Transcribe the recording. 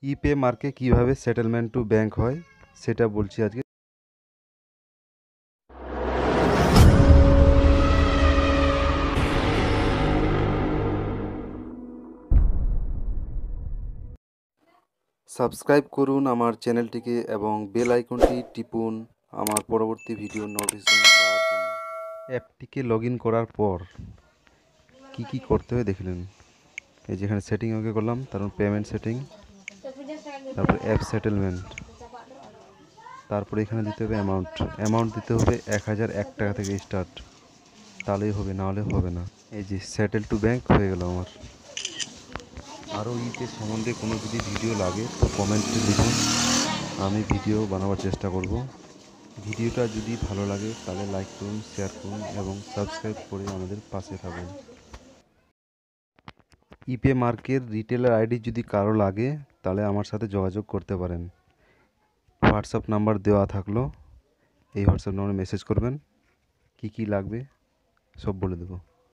ইপে মার্কে কিভাবে settlement to bank হয় সেটা বলছি আজকে। সাবস্ক্রাইব করুন আমার চ্যানেলটিকে এবং বেল আইকনটি টিপুন আমার পরবর্তী ভিডিও নোটিফিকেশন পাওয়ার জন্য। অ্যাপটিকে লগ ইন করার পর কি করতে হয় দেখলেন। এই যেখানে সেটিং ওকে করলাম, তারপর পেমেন্ট সেটিং, তারপর অ্যাপ সেটেলমেন্ট, তারপরে এখানে দিতে হবে অ্যামাউন্ট দিতে হবে 1001 টাকা থেকে স্টার্ট, তাহলেই হবে, না হলে হবে না। এই যে সেটেল টু ব্যাংক হয়ে গেল আমার। আরও ইপে সম্বন্ধে কোনো যদি ভিডিও লাগে তো কমেন্টে লিখুন, আমি ভিডিও বানাবার চেষ্টা করব। ভিডিওটা যদি ভালো লাগে তাহলে লাইক করুন, শেয়ার করুন এবং সাবস্ক্রাইব করে আমাদের পাশে থাকুন। ইপে মার্কের রিটেলার আইডি যদি কারো লাগে তাহলে আমার সাথে যোগাযোগ করতে পারেন। হোয়াটসঅ্যাপ নাম্বার দেওয়া থাকলো, এই হোয়াটসঅ্যাপ নাম্বারে মেসেজ করবেন, কি লাগবে সব বলে দেবো।